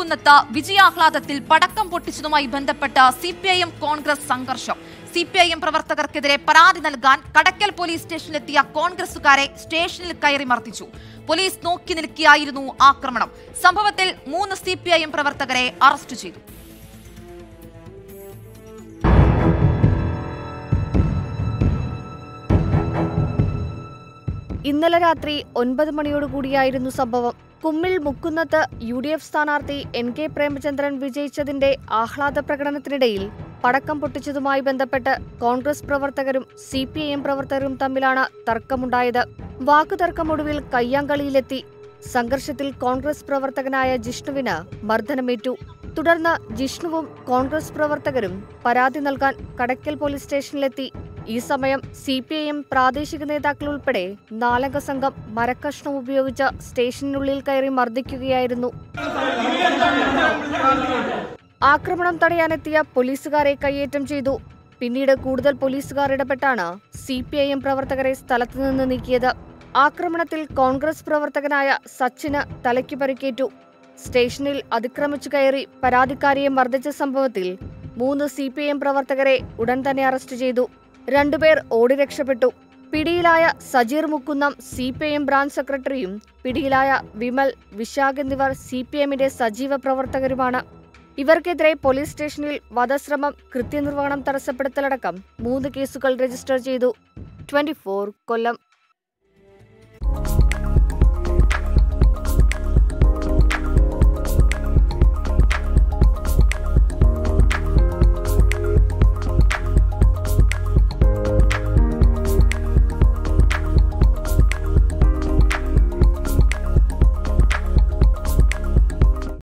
മുക്കുന്നത്ത് വിജയാഹ്ലാദത്തിൽ പടക്കം പൊട്ടിച്ചതുമായി ബന്ധപ്പെട്ട് സിപിഐഎം കോൺഗ്രസ് സംഘർഷം. സിപിഐഎം പ്രവർത്തകർക്കെതിരെ പരാതി നൽകാൻ കടക്കൽ പോലീസ് സ്റ്റേഷനിലെത്തിയ കോൺഗ്രസുകാരെ സ്റ്റേഷനിൽ കയറി മർദ്ദിച്ചു. പോലീസ് നോക്കി നിൽക്കുകയായിരുന്നു ആക്രമണം. സംഭവത്തിൽ 3 സിപിഐഎം പ്രവർത്തകരെ അറസ്റ്റ് ചെയ്തു. ഇന്നലെ രാത്രി 9 മണിയോടുകൂടിയായിരുന്നു സംഭവം. കുമ്മിൽ മുക്കുന്നത്ത് UDF സ്ഥാനാർത്ഥി NK പ്രേമചന്ദ്രൻ വിജയിച്ചതിന്റെ ആഹ്ലാദ പ്രകടനത്തിനിടയിൽ പടക്കം പൊട്ടിച്ചതുമായി ബന്ധപ്പെട്ട് കോൺഗ്രസ് പ്രവർത്തകരും CPIM പ്രവർത്തകരും തമ്മിലാണ് തർക്കമുണ്ടായത്. വാക്കുതർക്കമൊടുവിൽ കയ്യാങ്കളിയിലെത്തി. സംഘർഷത്തിൽ കോൺഗ്രസ് പ്രവർത്തകനായ ജിഷ്ണുവിന് മർദ്ദനമേറ്റു. തുടർന്ന് ജിഷ്ണുവും കോൺഗ്രസ് പ്രവർത്തകരും പരാതി നൽകാൻ കടക്കൽ പോലീസ് സ്റ്റേഷനിലെത്തി. ഈ സമയം CPIM പ്രാദേശിക നേതാക്കൾ ഉൾപ്പെടെ 4 അംഗ സംഘം മരക്കഷ്ണം ഉപയോഗിച്ച് സ്റ്റേഷനുള്ളിൽ കയറി മർദ്ദിക്കുകയായിരുന്നു. ആക്രമണം തടയാനെത്തിയ പോലീസുകാരെ കയ്യേറ്റം ചെയ്തു. പിന്നീട് കൂടുതൽ പോലീസുകാർ ഇടപെട്ടാണ് CPIM പ്രവർത്തകരെ സ്ഥലത്തുനിന്ന് നീക്കിയത്. ആക്രമണത്തിൽ കോൺഗ്രസ് പ്രവർത്തകനായ സച്ചിന് തലയ്ക്ക് പരിക്കേറ്റു. സ്റ്റേഷനിൽ അതിക്രമിച്ചു കയറി പരാതിക്കാരിയെ മർദ്ദിച്ച സംഭവത്തിൽ 3 CPIM പ്രവർത്തകരെ ഉടൻ തന്നെ അറസ്റ്റ് ചെയ്തു. 2 പേർ ഓടി രക്ഷപ്പെട്ടു. പിടിയിലായ സജീർ മുക്കുന്നം CPIM ബ്രാഞ്ച് സെക്രട്ടറിയും പിടിയിലായ വിമൽ, വിശാഖ് എന്നിവർ CPIMന്റെ സജീവ പ്രവർത്തകരുമാണ്. ഇവർക്കെതിരെ പോലീസ് സ്റ്റേഷനിൽ വധശ്രമം, കൃത്യനിർവഹണം തടസ്സപ്പെടുത്തലടക്കം 3 കേസുകൾ രജിസ്റ്റർ ചെയ്തു. 24 കൊല്ലം.